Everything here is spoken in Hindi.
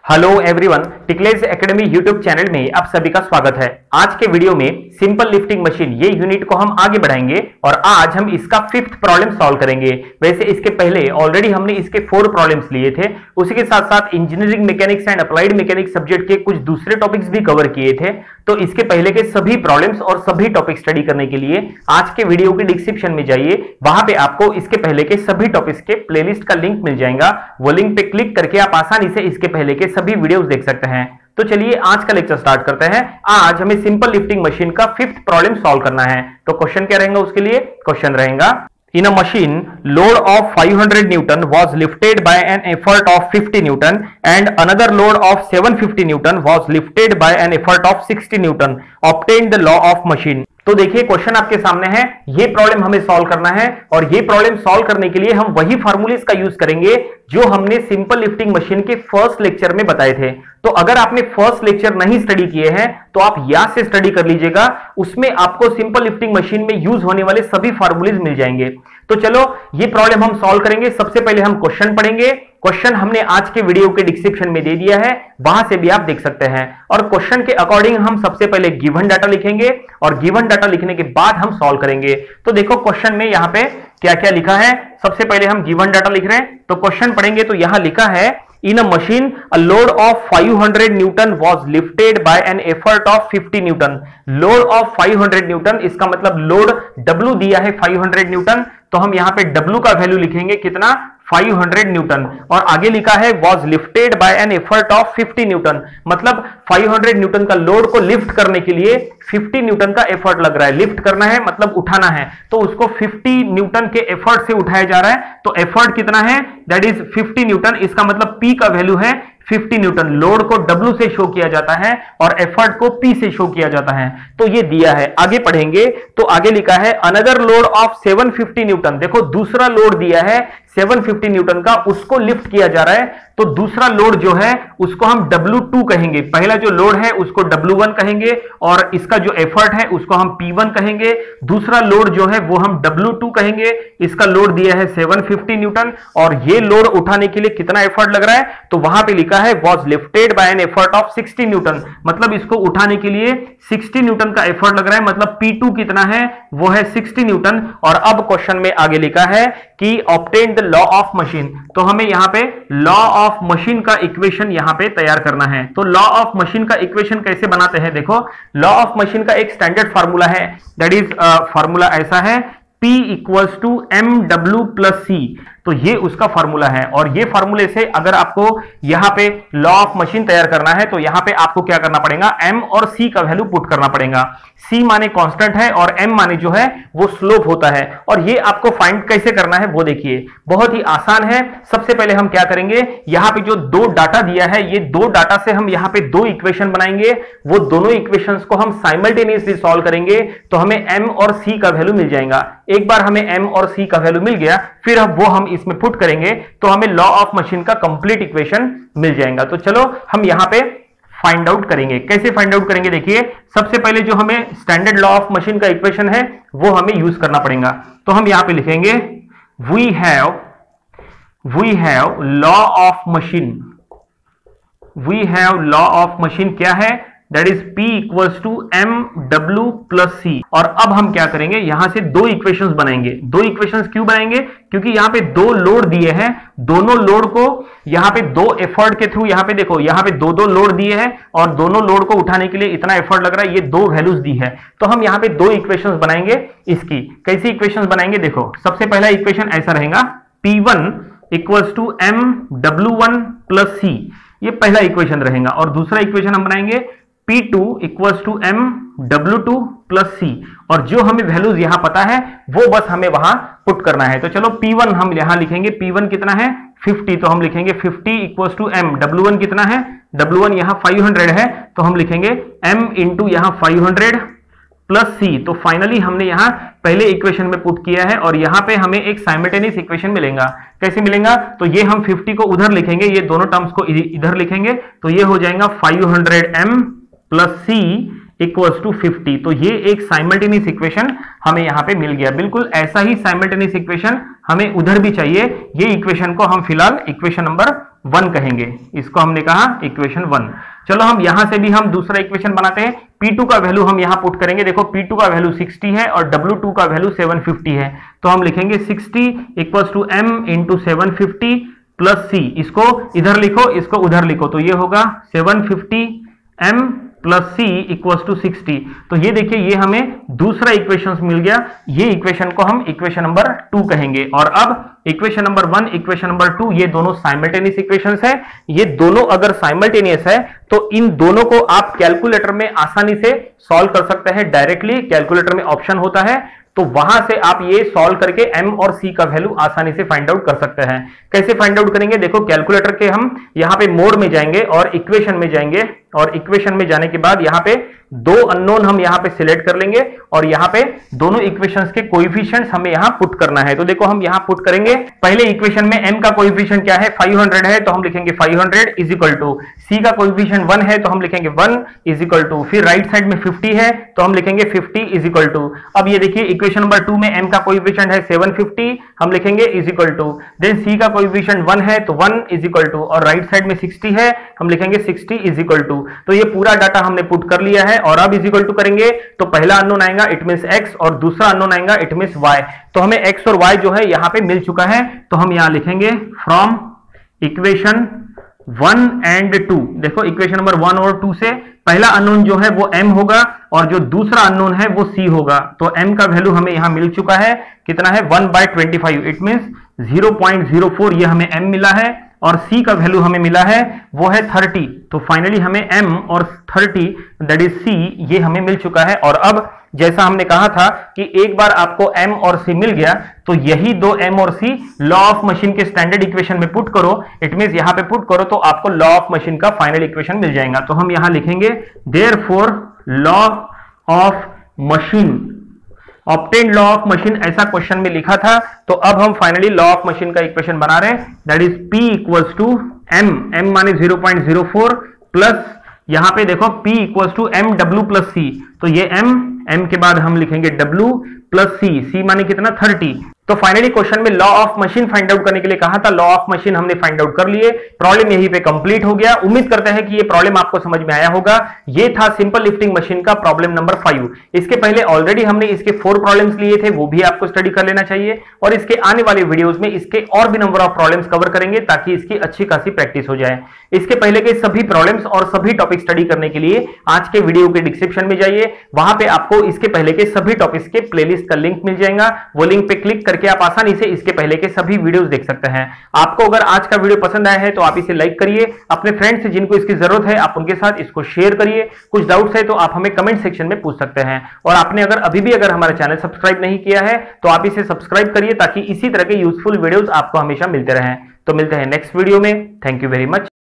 हेलो एवरीवन, टिकलेज एकेडमी यूट्यूब चैनल में आप सभी का स्वागत है। आज के वीडियो में सिंपल लिफ्टिंग मशीन ये यूनिट को हम आगे बढ़ाएंगे और आज हम इसका 5th प्रॉब्लम सॉल्व करेंगे। वैसे इसके पहले ऑलरेडी हमने इसके 4 प्रॉब्लम्स लिए थे। उसी के साथ साथ engineering mechanics and applied mechanics subject के कुछ दूसरे टॉपिक्स भी कवर किए थे। तो इसके पहले के सभी प्रॉब्लम्स और सभी टॉपिक स्टडी करने के लिए आज के वीडियो के डिस्क्रिप्शन में जाइए, वहां पे आपको इसके पहले के सभी टॉपिक्स के प्लेलिस्ट का लिंक मिल जाएगा। वो लिंक पे क्लिक करके आप आसानी से इसके पहले के सभी वीडियोस देख सकते हैं। तो चलिए आज का लेक्चर स्टार्ट करते हैं। आज हमें सिंपल लिफ्टिंग मशीन का 5th प्रॉब्लम सॉल्व करना है। तो क्वेश्चन क्या रहेगा उसके लिए? क्वेश्चन रहेगा, in a machine load of 500 newton was lifted by an effort of 50 newton and another load of 750 newton was lifted by an effort of 60 newton. Obtain the law of machine. तो देखिए क्वेश्चन आपके सामने है, ये प्रॉब्लम हमें सॉल्व करना है और ये प्रॉब्लम सॉल्व करने के लिए हम वही फार्मूलेस का यूज करेंगे जो हमने सिंपल लिफ्टिंग मशीन के फर्स्ट लेक्चर में बताए थे। तो अगर आपने फर्स्ट लेक्चर नहीं स्टडी किए हैं तो आप यहां से स्टडी कर लीजिएगा, उसमें आपको सिंपल लिफ्टिंग मशीन में यूज होने वाले सभी फार्मूलेस मिल जाएंगे। तो चलो ये प्रॉब्लम हम सॉल्व करेंगे। सबसे पहले हम क्वेश्चन पढ़ेंगे। क्वेश्चन हमने आज के वीडियो के डिस्क्रिप्शन में दे दिया है, वहां से भी आप देख सकते हैं। और क्वेश्चन के अकॉर्डिंग हम सबसे पहले गिवन डाटा लिखेंगे और गिवन डाटा लिखने के बाद हम सॉल्व करेंगे। तो देखो क्वेश्चन में यहां पे क्या क्या लिखा है। सबसे पहले हम गिवन डाटा लिख रहे हैं, तो क्वेश्चन पढ़ेंगे तो यहां लिखा है, in a machine a load of 500 newton was lifted by an effort of 50 newton. load of 500 newton, इसका मतलब लोड W दिया है 500 न्यूटन, तो हम यहां पे W का वैल्यू लिखेंगे कितना? 500 न्यूटन। और आगे लिखा है was lifted by an effort of 50 newton, मतलब 500 न्यूटन का लोड को लिफ्ट करने के लिए 50 न्यूटन का एफर्ट लग रहा है। लिफ्ट करना है मतलब उठाना है, तो उसको 50 न्यूटन के एफर्ट से उठाया जा रहा है। तो एफर्ट कितना है? That is 50 newton. इसका मतलब P का वैल्यू है 50 न्यूटन। लोड को W से शो किया जाता है और एफर्ट को P से शो किया जाता है। तो ये दिया है। आगे पढ़ेंगे तो आगे लिखा है अनदर लोड ऑफ 750 न्यूटन। देखो दूसरा लोड दिया है 750 न्यूटन का, उसको लिफ्ट किया जा रहा है। तो दूसरा लोड जो है उसको हम W2 कहेंगे। पहला जो लोड है उसको W1 कहेंगे और इसका जो एफर्ट है उसको हम P1 कहेंगे। दूसरा लोड जो है वो हम W2 कहेंगे। इसका लोड दिया है 750 न्यूटन और ये लोड उठाने के लिए कितना एफर्ट लग रहा है? तो वहां पे लिखा है was lifted by an effort of 60 newton, मतलब इसको उठाने के लिए 60 न्यूटन का एफर्ट लग रहा है। मतलब P2 कितना है? वो है 60 न्यूटन। और अब क्वेश्चन में आगे लिखा है कि obtain the law of machine. तो हमें यहां पे लॉ ऑफ मशीन का इक्वेशन यहां पे तैयार करना है। तो लॉ ऑफ मशीन का इक्वेशन कैसे बनाते हैं? देखो लॉ ऑफ मशीन का एक स्टैंडर्ड फार्मूला है, दैट इज फार्मूला ऐसा है, P equals to MW plus C। तो ये उसका फार्मूला है और ये फार्मूले से अगर आपको यहां पे लॉ ऑफ मशीन तैयार करना है तो यहां पे आपको क्या करना पड़ेगा? M और C का वैल्यू पुट करना पड़ेगा। C माने कांस्टेंट है और M माने जो है वो स्लोप होता है। और ये आपको फाइंड कैसे करना है वो देखिए, बहुत ही आसान है। सबसे पहले हम क्या करेंगे, यहां पे जो दो डाटा दिया है, ये दो डाटा से हम यहां पे दो इक्वेशन बनाएंगे। वो दोनों इक्वेशंस को हम साइमल्टेनियसली सॉल्व करेंगे तो हमें M और C का वैल्यू मिल जाएगा। एक बार हमें M और C का वैल्यू मिल गया, फिर अब वो हम इसमें पुट करेंगे तो हमें लॉ ऑफ मशीन का कंप्लीट इक्वेशन मिल जाएगा। तो चलो हम यहां पे फाइंड आउट करेंगे। कैसे फाइंड आउट करेंगे? देखिए सबसे पहले जो हमें स्टैंडर्ड लॉ ऑफ मशीन का इक्वेशन है वो हमें यूज करना पड़ेगा। तो हम यहां पे लिखेंगे we have law of machine. We have law of machine क्या है? That is P equals to MW plus C। और अब हम क्या करेंगे, यहां से दो इक्वेशंस बनाएंगे। दो इक्वेशंस क्यों बनाएंगे? क्योंकि यहां पे दो लोड दिए हैं, दोनों लोड को यहां पे दो एफर्ट के थ्रू, यहां पे देखो यहां पे दो दो लोड दिए हैं और दोनों लोड को उठाने के लिए इतना एफर्ट लग रहा है, ये दो वैल्यूज दी है। तो हम यहां पे दो इक्वेशंस बनाएंगे। इसकी कैसी इक्वेशंस बनाएंगे? देखो सबसे पहला इक्वेशन ऐसा रहेगा, P1 equals to MW1 plus C। ये पहला इक्वेशन रहेगा। और दूसरा इक्वेशन हम बनाएंगे P2 equals to MW2 plus C। और जो हमें वैल्यूज यहां पता है वो बस हमें वहां पुट करना है। तो चलो P1 हम यहां लिखेंगे, P1 कितना है? 50। तो हम लिखेंगे 50 इक्वल्स टू M। W1 कितना है? W1 यहां 500 है, तो हम लिखेंगे M इंटू यहां 500 प्लस C। तो फाइनली हमने यहां पहले इक्वेशन में पुट किया है और यहां पे हमें एक साइमल्टेनियस इक्वेशन मिलेगा। कैसे मिलेगा? तो ये हम 50 को उधर लिखेंगे, ये दोनों टर्म्स को इधर लिखेंगे, तो ये हो जाएगा 500M plus C equals to 50। तो ये एक साइमल्टेनियस इक्वेशन हमें यहाँ पे मिल गया। बिल्कुल ऐसा ही साइमल्टेनियस इक्वेशन हमें उधर भी चाहिए। ये इक्वेशन को हम फिलहाल इक्वेशन नंबर 1 कहेंगे। इसको हमने कहा इक्वेशन 1। चलो हम यहां से भी हम दूसरा इक्वेशन बनाते हैं। P2 का वैल्यू हम यहां पुट करेंगे। देखो P2 का वैल्यू 60 है और W2 का वैल्यू 750 है। तो हम लिखेंगे 60 equals to M into 750 plus C। इसको इधर लिखो, इसको उधर लिखो, तो ये होगा 750 M plus C equals to 60। तो ये देखिए, ये हमें दूसरा इक्वेशन मिल गया। ये इक्वेशन को हम इक्वेशन नंबर 2 कहेंगे। और अब इक्वेशन नंबर 1, इक्वेशन नंबर 2, ये दोनों साइमल्टेनियस इक्वेशंस है। ये दोनों अगर साइमल्टेनियस है तो इन दोनों को आप कैलकुलेटर में आसानी से सॉल्व कर सकते हैं। डायरेक्टली कैलकुलेटर में ऑप्शन होता है, तो वहां से आप ये सॉल्व करके M और C का वैल्यू आसानी से फाइंड आउट कर सकते हैं। कैसे फाइंड आउट करेंगे? देखो, कैलकुलेटर के हम यहाँ पे मोड में जाएंगे और इक्वेशन में जाएंगे, और इक्वेशन में जाने के बाद यहाँ पे दो अननोन हम यहाँ पे सिलेक्ट कर लेंगे और यहाँ पे दोनों इक्वेशंस के कोएफिशिएंट्स हमें यहाँ पुट करना है। तो देखो, हम यहाँ पुट करेंगे। पहले इक्वेशन में M का कोएफिशिएंट क्या है? 500 है, तो हम लिखेंगे 500 इज इक्वल टू, C का कोएफिशिएंट 1 है तो हम लिखेंगे 1 इज इक्वल टू, फिर राइट साइड में 50 है तो हम लिखेंगे 50 इज इक्वल टू। अब ये देखिए, इक्वेशन नंबर 2 में M का कोएफिशिएंट है 750, हम लिखेंगे is equal to, then C का कोएफिशिएंट 1 है तो 1 इज इक्वल टू, और राइट साइड में 60 है, हम लिखेंगे 60 इज इक्वल टू। तो ये पूरा डाटा हमने पुट कर लिया है। और अब इज इक्वल टू करेंगे तो पहला अननोन आएगा, इट मींस x, और दूसरा अननोन आएगा, इट मींस y। तो हमें x और y जो है यहाँ पे मिल चुका है। तो हम यहाँ लिखेंगे फ्रॉम इक्वेशन 1 एंड 2। देखो, इक्वेशन नंबर 1 और 2 से पहला अननोन जो है वो m होगा और जो दूसरा अननोन है वो c होगा। तो m का वैल्यू हमें यहाँ मिल चुका है, कितना है? 1/25, इट मींस 0.04 ये हमें m मिला है, और C का वैल्यू हमें मिला है वो है 30। तो फाइनली हमें M और 30 दैट इज C ये हमें मिल चुका है। और अब जैसा हमने कहा था कि एक बार आपको M और C मिल गया तो यही दो M और C लॉ ऑफ मशीन के स्टैंडर्ड इक्वेशन में पुट करो, इट मींस यहां पे पुट करो तो आपको लॉ ऑफ मशीन का फाइनल इक्वेशन मिल जाएगा। तो हम यहां लिखेंगे therefore law of machine, obtain law of machine, ऐसा क्वेश्चन में लिखा था। तो अब हम फाइनली लॉ ऑफ मशीन का इक्वेशन बना रहे हैं, that is P equals to M, M माने 0.04 प्लस यहां पे देखो P equals to MW plus C। तो ये M के बाद हम लिखेंगे W प्लस C माने कितना? 30। तो फाइनली क्वेश्चन में law of machine find out करने के लिए कहा था, लॉ ऑफ मशीन हमने फाइंड आउट कर लिए। प्रॉब्लम यहीं पे कंप्लीट हो गया। उम्मीद करते हैं कि ये प्रॉब्लम आपको समझ में आया होगा। ये था सिंपल लिफ्टिंग मशीन का प्रॉब्लम नंबर 5। इसके पहले ऑलरेडी हमने इसके 4 प्रॉब्लम्स लिए थे, वो भी आपको स्टडी कर लेना चाहिए, और इसके आने वाले वीडियोस में इसके और भी नंबर ऑफ प्रॉब्लम्स कवर करेंगे ताकि इसकी अच्छी खासी प्रैक्टिस हो जाए। इसके पहले के सभी प्रॉब्लम्स और सभी टॉपिक स्टडी करने के लिए आज के वीडियो के डिस्क्रिप्शन में जाइए, वहां पे आपको इसके पहले के सभी टॉपिक्स के प्लेलिस्ट का लिंक मिल जाएगा। वो लिंक पे क्लिक करके आप आसानी से इसके पहले के सभी वीडियोस देख सकते हैं। आपको अगर आज का वीडियो पसंद आया है तो आप इसे लाइक करिए, अपने फ्रेंड्स से जिनको इसकी जरूरत है आप उनके साथ इसको शेयर करिए। कुछ डाउट्स है तो आप हमें कमेंट सेक्शन में पूछ सकते हैं। और आपने अगर हमारा चैनल सब्सक्राइब नहीं किया है तो आप इसे सब्सक्राइब करिए ताकि इसी तरह के यूजफुल वीडियोस आपको हमेशा मिलते रहें। तो मिलते हैं नेक्स्ट वीडियो में। Thank you very much.